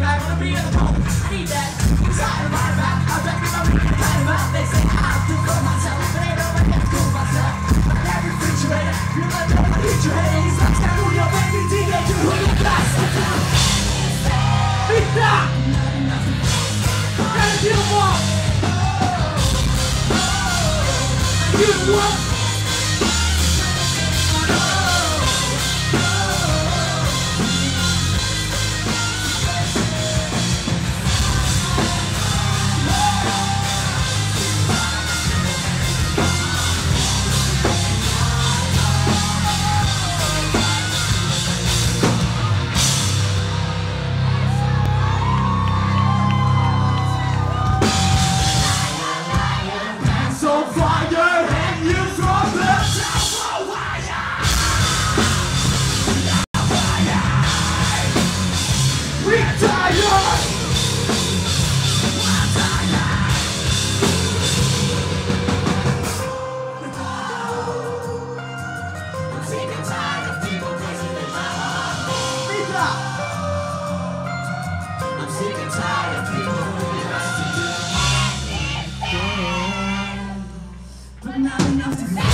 I wanna be in the pole. I need that inside of my back. I'm back in my weekend time out. They say I have to for myself, but ain't nobody can fool myself. But every refrigerator, you let nobody hit your head. He's like that Julio, baby, teenager, who you got to do? Pizza! And you want? You want? I'm sick and tired of people who just do anything, but not enough to